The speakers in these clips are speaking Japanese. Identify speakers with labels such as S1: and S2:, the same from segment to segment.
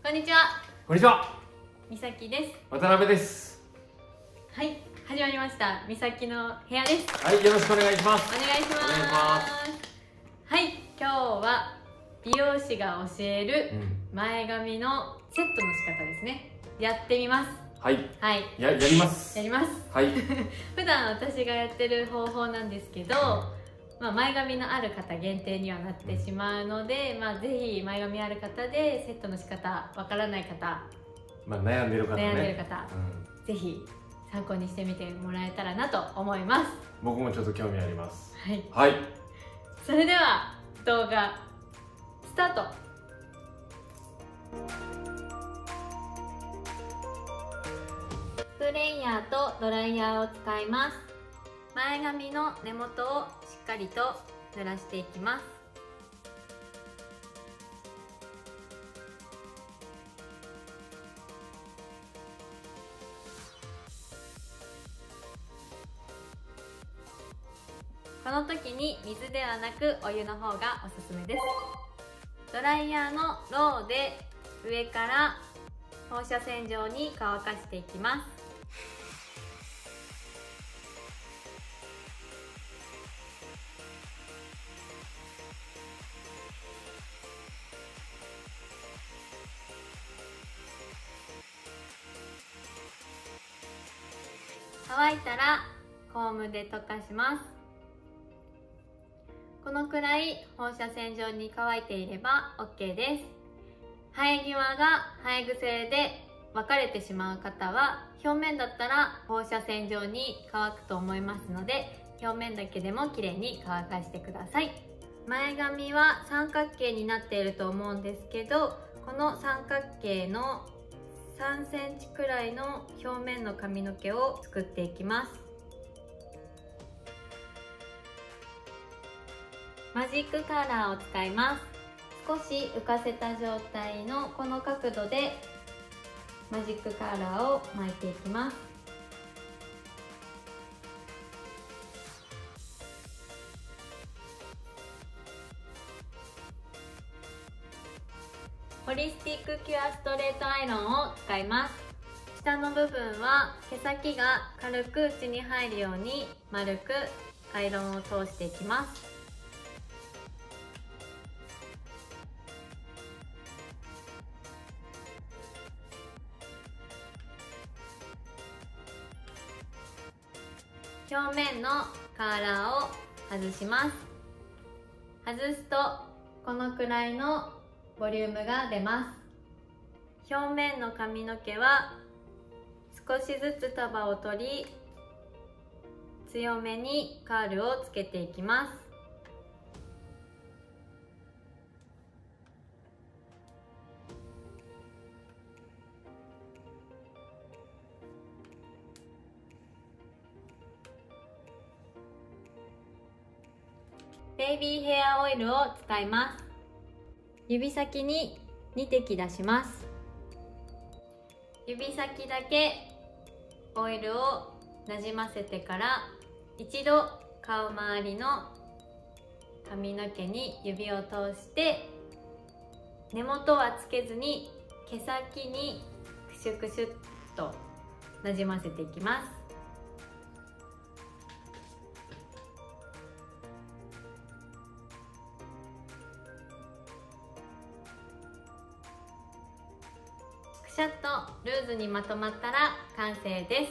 S1: こんにちは。
S2: こんにちは。
S1: みさきです。
S2: 渡辺です。
S1: はい、始まりました。みさきの部屋です。
S2: はい、よろしくお願いします。
S1: お願いします。はい、今日は美容師が教える前髪のセットの仕方ですね。やってみます。
S2: はい。
S1: はい。
S2: やります。
S1: やります。
S2: はい。
S1: 普段私がやってる方法なんですけど、前髪のある方限定にはなってしまうので、ぜひ前髪ある方でセットの仕方わからない方、
S2: 悩んでる方ね。
S1: ぜひ参考にしてみてもらえたらなと思います。
S2: 僕もちょっと興味あります。
S1: はい。
S2: はい。
S1: それでは動画スタート。スプレーヤーとドライヤーを使います。前髪の根元をしっかりと濡らしていきます。この時に水ではなくお湯の方がおすすめです。ドライヤーのローで上から放射線状に乾かしていきます。乾いたらコームで溶かします。このくらい放射線状に乾いていれば OK です。生え際が生え癖で分かれてしまう方は、表面だったら放射線状に乾くと思いますので、表面だけでもきれいに乾かしてください。前髪は三角形になっていると思うんですけど、この三角形の3センチくらいの表面の髪の毛を作っていきます。マジックカーラーを使います。少し浮かせた状態のこの角度でマジックカーラーを巻いていきます。ホリスティックキュアストレートアイロンを使います。下の部分は毛先が軽く内に入るように丸くアイロンを通していきます。表面のカーラーを外します。外すとこのくらいのボリュームが出ます。表面の髪の毛は少しずつ束を取り、強めにカールをつけていきます。ベイビーヘアオイルを使います。指先に2滴出します。指先だけオイルをなじませてから、一度顔周りの髪の毛に指を通して、根元はつけずに毛先にクシュクシュっとなじませていきます。くしゃっとルーズにまとまったら完成です。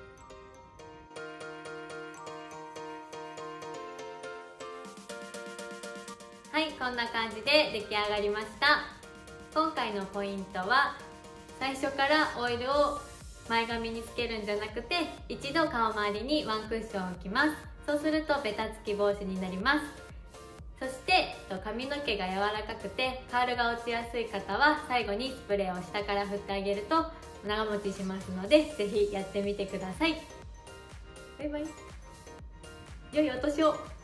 S1: はい、こんな感じで出来上がりました。今回のポイントは、最初からオイルを前髪につけるんじゃなくて、一度顔周りにワンクッション置きます。そうするとベタつき防止になります。そして髪の毛が柔らかくてカールが落ちやすい方は、最後にスプレーを下から振ってあげると長持ちしますので、ぜひやってみてください。バイバイ。良いお年を。